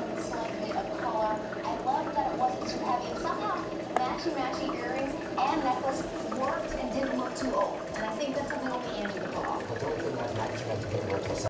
slightly of color. I loved that it wasn't too heavy. And somehow matchy earrings and necklace worked and didn't look too old. And I think that's something only Angie would pull off. But don't put that matching up to get work